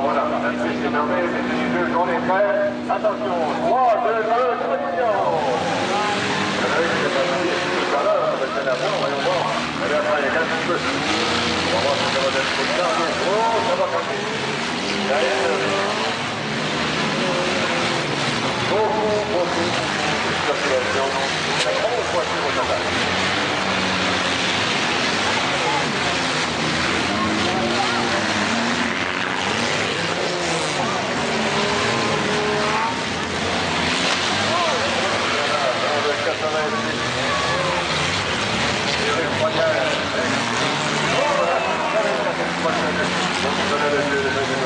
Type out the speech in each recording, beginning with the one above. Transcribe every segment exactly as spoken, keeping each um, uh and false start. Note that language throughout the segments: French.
voilà, la piste est fermée, c'est une deux, on est prêt. Attention, trois, deux, un, position. Vous savez que c'est pas fini, tout à l'heure, avec la voix, voyons voir. Allez, après, il y a un petit peu. On va voir si ça va être trop tard. Oh, ça va passer. Derrière, beaucoup, beaucoup de circulation. La grosse voiture au total. quatre-vingt-dix.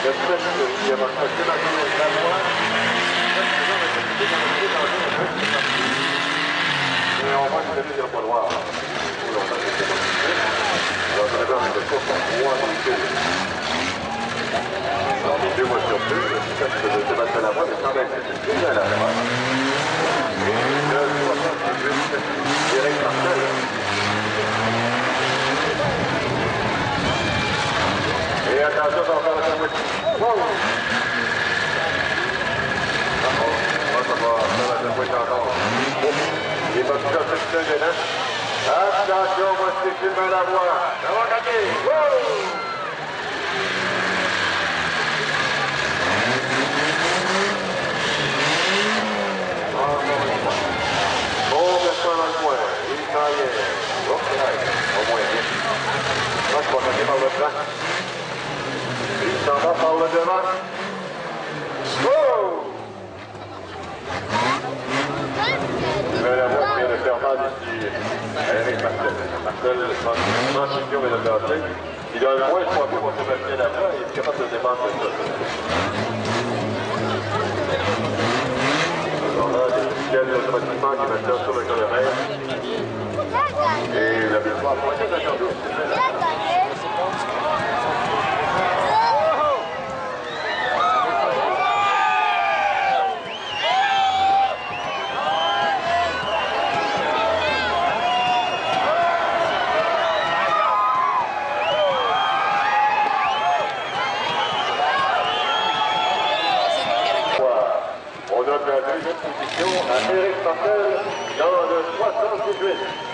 Le test qui a marqué la voie. Et on voit que le tir pas noir. Alors, on va voir une course en trois minutes. Alors, les deux voitures plus, le test de Sébastien Lavoie, mais semble être déjà à la droite. Et le soixante-dix-huit, Eric Martel. Et attention, on va faire la moitié. Wow! Ça va faire la moitié encore. Il va se casser le gênant. Attention, on va se filmer la voie. Ça va gagner. Wow! Bon, maintenant dans le coin. Il s'en vient. Oh, au moins bien. Là, je vais gagner par le plan. Il s'en va par le devant. Oh! Mais la voie vient de faire mal ici avec Martel. Martel, transition vient de passer. Il a un point trois pour Sébastien Lavoie et il est capable de débattre de ça. Alors là, il y a le ciel automatiquement qui va faire sur le colonel. Et la victoire pour les attendus. On donne la deuxième position à Eric Martel dans le soixante-dix-huit.